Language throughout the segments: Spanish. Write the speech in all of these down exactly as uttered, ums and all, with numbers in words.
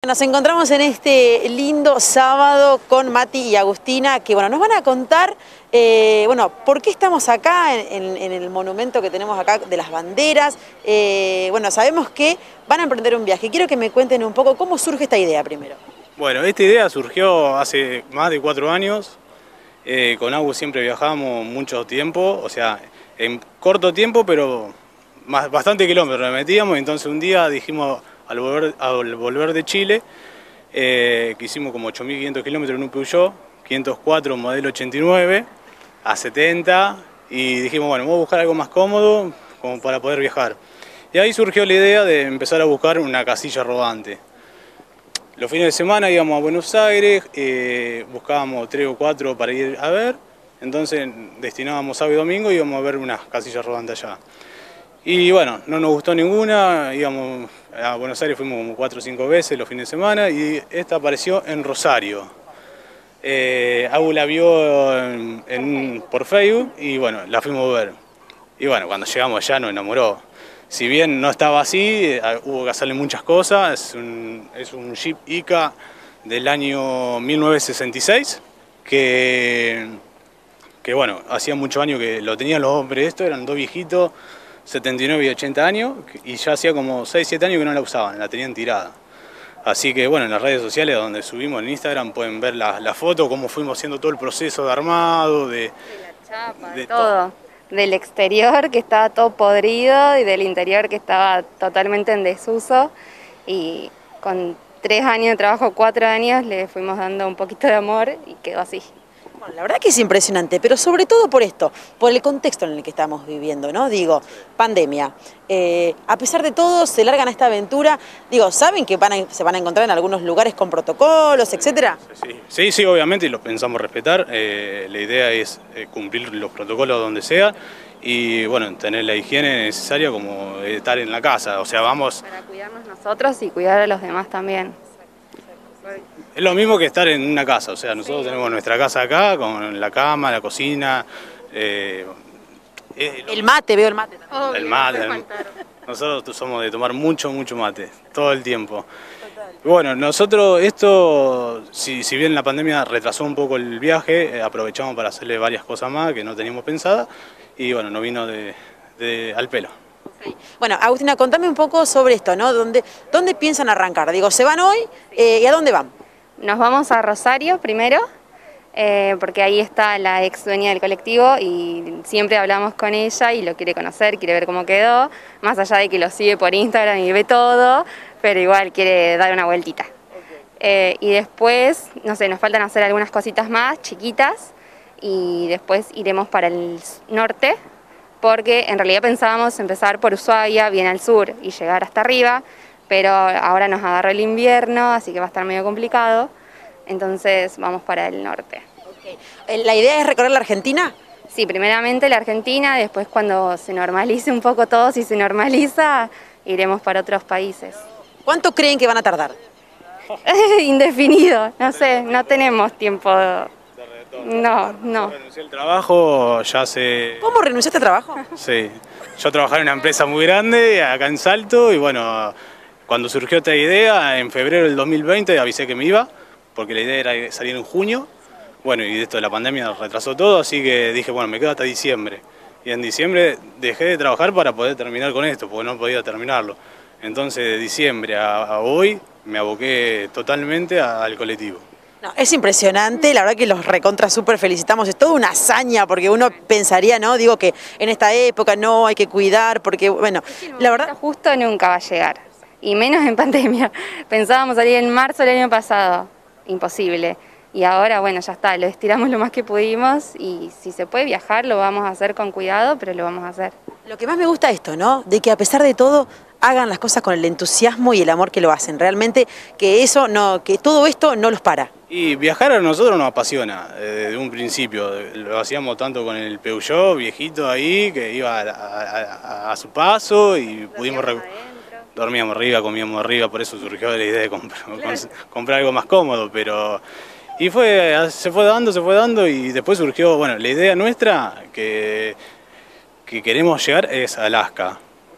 nos encontramos en este lindo sábado con Mati y Agustina, que bueno, nos van a contar eh, bueno, por qué estamos acá en, en el monumento que tenemos acá de las banderas. Eh, bueno, sabemos que van a emprender un viaje. Quiero que me cuenten un poco cómo surge esta idea primero. Bueno, esta idea surgió hace más de cuatro años. Eh, con Agus siempre viajamos mucho tiempo, o sea, en corto tiempo, pero más, bastante kilómetros le metíamos. Entonces un día dijimos, al volver, al volver de Chile, eh, que hicimos como ocho mil quinientos kilómetros en un Peugeot quinientos cuatro modelo ochenta y nueve a setenta, y dijimos, bueno, vamos a buscar algo más cómodo como para poder viajar. Y ahí surgió la idea de empezar a buscar una casilla rodante. Los fines de semana íbamos a Buenos Aires, eh, buscábamos tres o cuatro para ir a ver, entonces destinábamos sábado y domingo y íbamos a ver unas casillas rodantes allá. Y bueno, no nos gustó ninguna, íbamos a Buenos Aires, fuimos como cuatro o cinco veces los fines de semana, y esta apareció en Rosario. Eh, Agus la vio en, en, por Facebook y bueno, la fuimos a ver. Y bueno, cuando llegamos allá nos enamoró. Si bien no estaba así, hubo que hacerle muchas cosas. Es un, es un Jeep Ica del año mil novecientos sesenta y seis, que, que bueno, hacía muchos años que lo tenían los hombres. Estos eran dos viejitos, setenta y nueve y ochenta años, y ya hacía como seis siete años que no la usaban, la tenían tirada. Así que bueno, en las redes sociales donde subimos en Instagram pueden ver la, la foto, cómo fuimos haciendo todo el proceso de armado, de, de la chapa, de todo. todo. Del exterior, que estaba todo podrido, y del interior, que estaba totalmente en desuso. Y con tres años de trabajo, cuatro años, le fuimos dando un poquito de amor y quedó así. Bueno, la verdad que es impresionante, pero sobre todo por esto, por el contexto en el que estamos viviendo, ¿no? Digo, pandemia. Eh, a pesar de todo, se largan a esta aventura. Digo, ¿saben que van a, se van a encontrar en algunos lugares con protocolos, etcétera? Sí, sí, sí, obviamente, y lo pensamos respetar. Eh, la idea es eh, cumplir los protocolos donde sea y, bueno, tener la higiene necesaria como estar en la casa. O sea, vamos... Para cuidarnos nosotros y cuidar a los demás también. Es lo mismo que estar en una casa, o sea, nosotros sí, tenemos nuestra casa acá, con la cama, la cocina. Eh, eh, el mate, veo el mate también. Obvio, el mate. El, nosotros somos de tomar mucho, mucho mate, todo el tiempo. Total. Bueno, nosotros esto, si, si bien la pandemia retrasó un poco el viaje, eh, aprovechamos para hacerle varias cosas más que no teníamos pensadas, y bueno, nos vino de, de, al pelo. Okay. Bueno, Agustina, contame un poco sobre esto, ¿no? ¿Dónde, dónde piensan arrancar? Digo, ¿se van hoy? Eh, ¿Y a dónde van? Nos vamos a Rosario primero, eh, porque ahí está la ex dueña del colectivo y siempre hablamos con ella y lo quiere conocer, quiere ver cómo quedó, más allá de que lo sigue por Instagram y ve todo, pero igual quiere dar una vueltita. Okay. Eh, y después, no sé, nos faltan hacer algunas cositas más chiquitas y después iremos para el norte, porque en realidad pensábamos empezar por Ushuaia, bien al sur, y llegar hasta arriba, pero ahora nos agarró el invierno, así que va a estar medio complicado, entonces vamos para el norte. Okay. ¿La idea es recorrer la Argentina? Sí, primeramente la Argentina, después cuando se normalice un poco todo, si se normaliza, iremos para otros países. ¿Cuánto creen que van a tardar? Indefinido, no sé, no tenemos tiempo. No, no. Yo renuncié al trabajo ya hace... ¿Cómo renunciaste al trabajo? Sí, yo trabajaba en una empresa muy grande, acá en Salto, y bueno, cuando surgió esta idea, en febrero del dos mil veinte avisé que me iba, porque la idea era salir en junio. Bueno, y esto de la pandemia retrasó todo, así que dije, bueno, me quedo hasta diciembre. Y en diciembre dejé de trabajar para poder terminar con esto, porque no podía terminarlo. Entonces, de diciembre a, a hoy, me aboqué totalmente al colectivo. No, es impresionante, la verdad que los recontra súper felicitamos, es toda una hazaña, porque uno pensaría, ¿no? Digo que en esta época no hay que cuidar, porque, bueno, la verdad... Justo nunca va a llegar, y menos en pandemia. Pensábamos salir en marzo del año pasado, imposible. Y ahora, bueno, ya está, lo estiramos lo más que pudimos, y si se puede viajar lo vamos a hacer con cuidado, pero lo vamos a hacer. Lo que más me gusta es esto, ¿no? De que a pesar de todo hagan las cosas con el entusiasmo y el amor que lo hacen. Realmente que eso no, que todo esto no los para. Y viajar a nosotros nos apasiona, desde un principio. Lo hacíamos tanto con el Peugeot viejito ahí, que iba a, a, a, a su paso y pudimos... Dormíamos arriba, comíamos arriba, por eso surgió la idea de comprar, comprar algo más cómodo, pero... Y fue, se fue dando, se fue dando, y después surgió, bueno, la idea nuestra, que, que queremos llegar es a Alaska.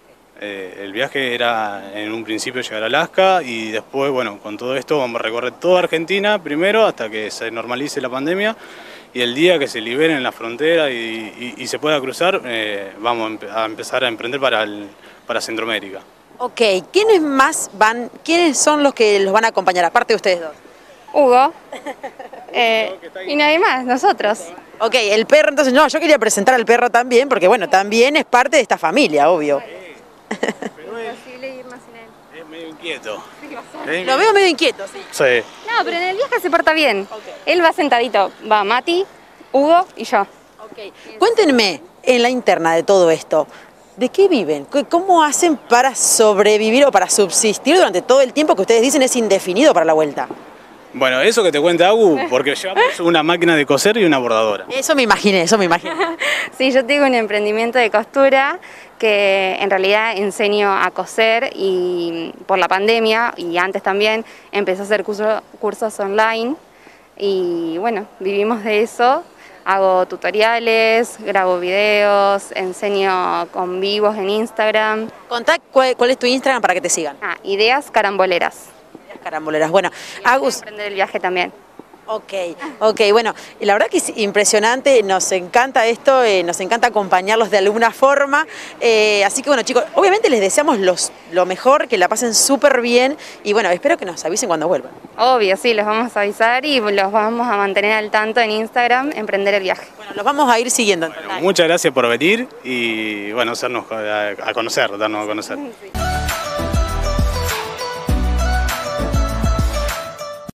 Eh, el viaje era en un principio llegar a Alaska y después, bueno, con todo esto vamos a recorrer toda Argentina primero hasta que se normalice la pandemia y el día que se liberen la frontera y, y, y se pueda cruzar, eh, vamos a empezar a emprender para, el, para Centroamérica. Ok, ¿quiénes más van, quiénes son los que los van a acompañar, aparte de ustedes dos? Hugo. Eh, y nadie más, nosotros. Ok, el perro, entonces no, yo quería presentar al perro también, porque bueno, también es parte de esta familia, obvio. Pero es, Imposible ir más sin él. es medio inquieto. Lo veo medio inquieto, sí. Sí. No, pero en el viaje se porta bien. Okay. Él va sentadito, va Mati, Hugo y yo. Okay. Cuéntenme, en la interna de todo esto, ¿de qué viven? ¿Cómo hacen para sobrevivir o para subsistir durante todo el tiempo que ustedes dicen es indefinido para la vuelta? Bueno, eso que te cuenta Agu, porque llevamos una máquina de coser y una bordadora. Eso me imaginé, eso me imaginé. Sí, yo tengo un emprendimiento de costura que en realidad enseño a coser y por la pandemia y antes también empecé a hacer curso, cursos online y bueno, vivimos de eso. Hago tutoriales, grabo videos, enseño con vivos en Instagram. Contá cuál, cuál es tu Instagram para que te sigan. Ah, ideas caramboleras. Caramboleras. Bueno, Y Agus. emprender el viaje también. Ok, ok, bueno, y la verdad que es impresionante, nos encanta esto, eh, nos encanta acompañarlos de alguna forma, eh, así que bueno chicos, obviamente les deseamos los, lo mejor, que la pasen súper bien y bueno, espero que nos avisen cuando vuelvan. Obvio, sí, los vamos a avisar y los vamos a mantener al tanto en Instagram, emprender el viaje. Bueno, los vamos a ir siguiendo. Bueno, muchas gracias por venir y bueno, hacernos a, a conocer, darnos a conocer. Sí.